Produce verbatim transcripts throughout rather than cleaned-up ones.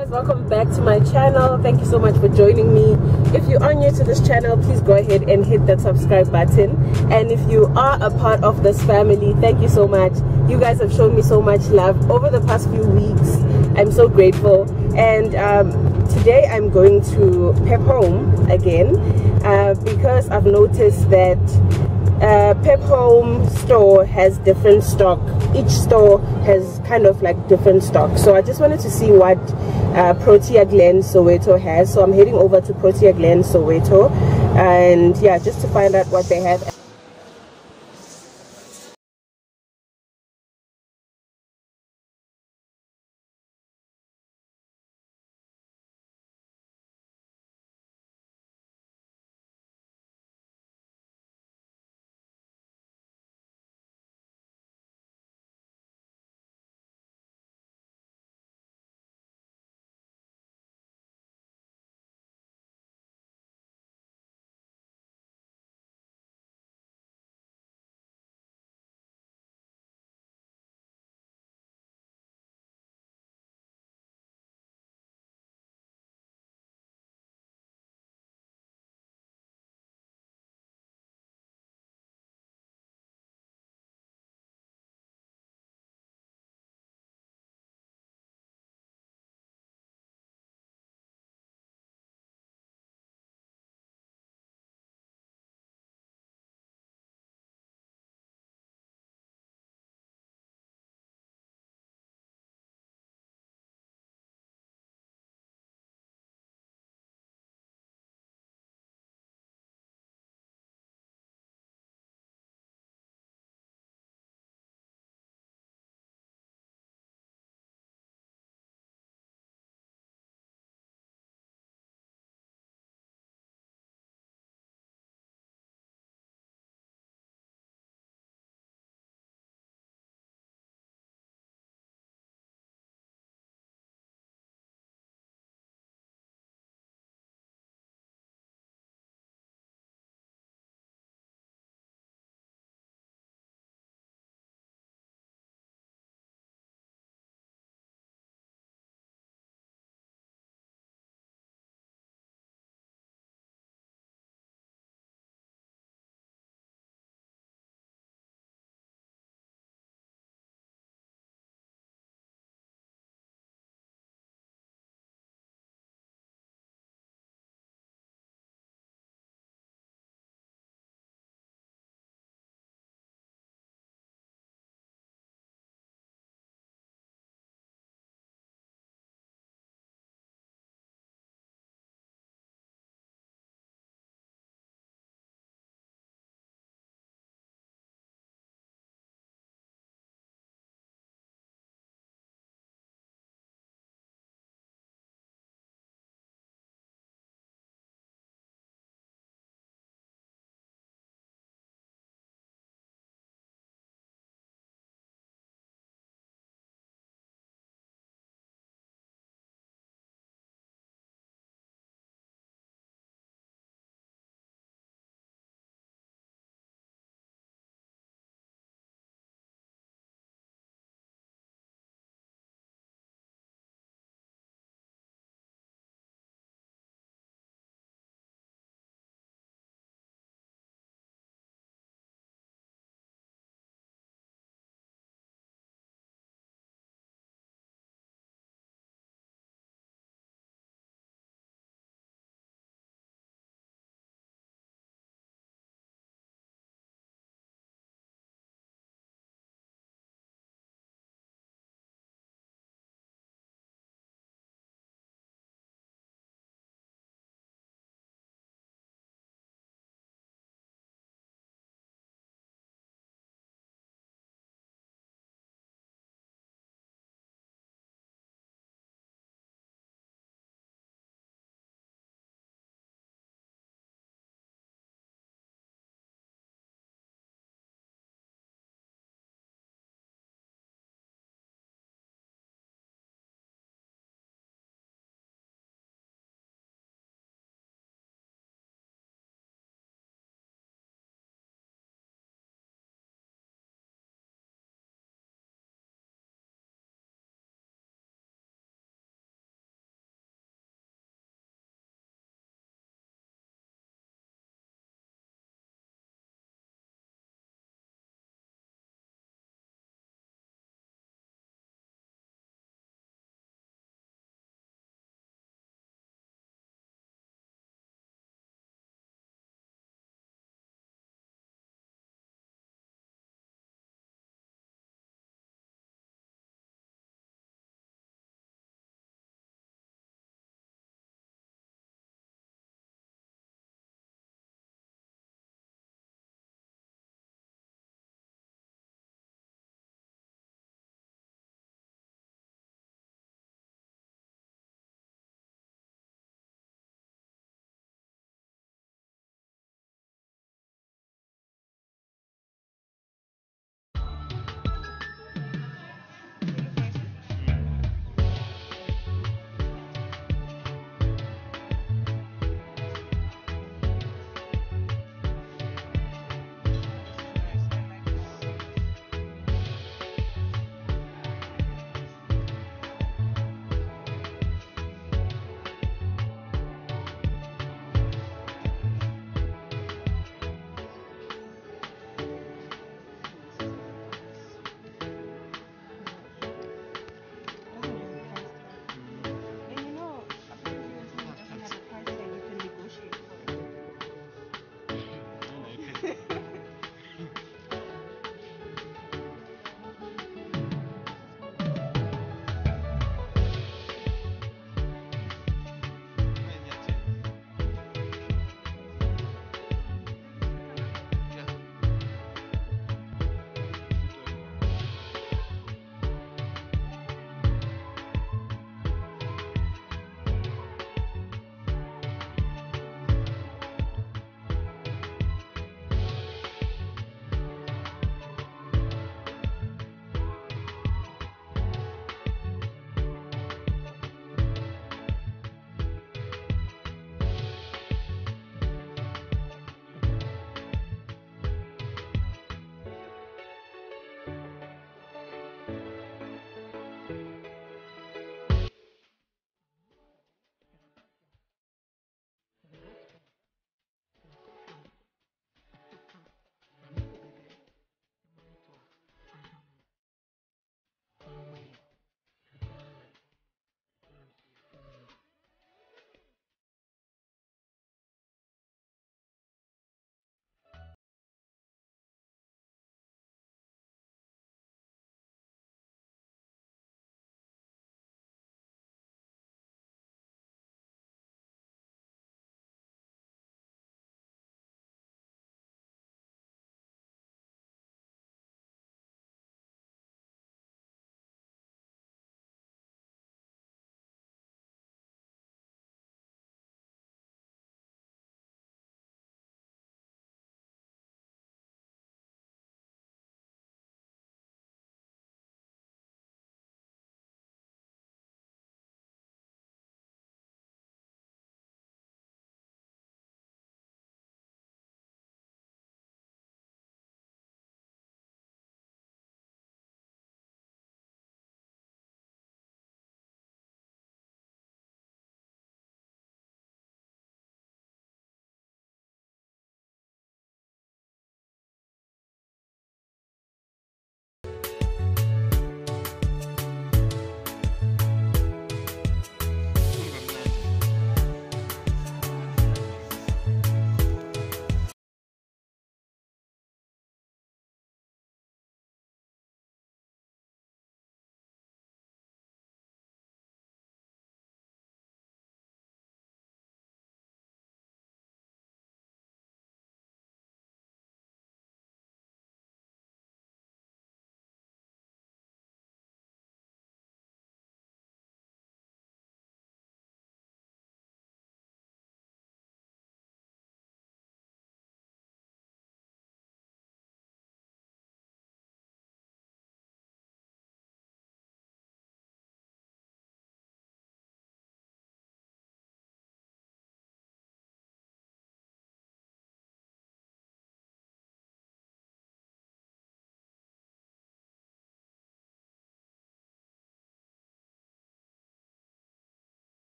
guys, welcome back to my channel. Thank you so much for joining me. If you are new to this channel, please go ahead and hit that subscribe button, and if you are a part of this family, thank you so much. You guys have shown me so much love over the past few weeks. I'm so grateful. And um, today I'm going to Pep Home again uh, because I've noticed that uh, Pep Home store has different stock. Each store has kind of like different stock, so I just wanted to see what uh, PROTEA GLEN Soweto has. So I'm heading over to PROTEA GLEN Soweto, and yeah, just to find out what they have.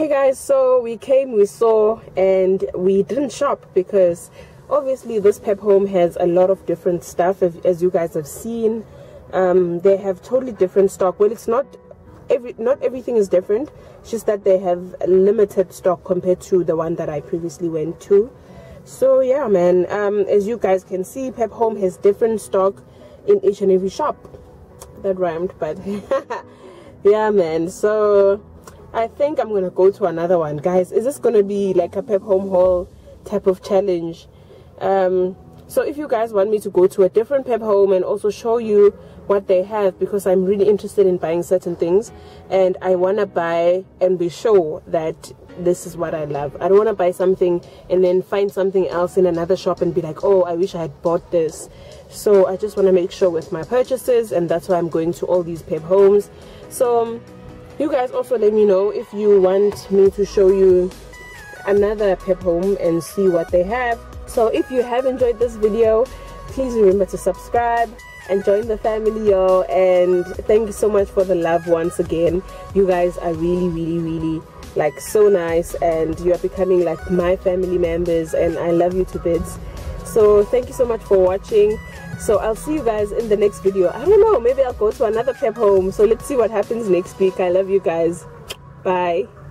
Hey guys, so we came, we saw, and we didn't shop because obviously this Pep Home has a lot of different stuff, as you guys have seen. Um, they have totally different stock. Well, it's not every not everything is different, it's just that they have limited stock compared to the one that I previously went to. So yeah, man, um, as you guys can see, Pep Home has different stock in each and every shop. That rhymed, but yeah, man. So I think I'm gonna go to another one, guys. Is this gonna be like a Pep Home haul type of challenge? Um, so if you guys want me to go to a different Pep Home and also show you what they have, because I'm really interested in buying certain things and I want to buy and be sure that this is what I love. I don't want to buy something and then find something else in another shop and be like, oh, I wish I had bought this. So I just want to make sure with my purchases, and that's why I'm going to all these Pep Homes. So um, you guys also let me know if you want me to show you another Pep Home and see what they have. So if you have enjoyed this video, please remember to subscribe and join the family, y'all. And thank you so much for the love once again. You guys are really really really like so nice, and you are becoming like my family members, and I love you to bits. So thank you so much for watching. So I'll see you guys in the next video. I don't know, maybe I'll go to another Pep Home. So let's see what happens next week. I love you guys. Bye.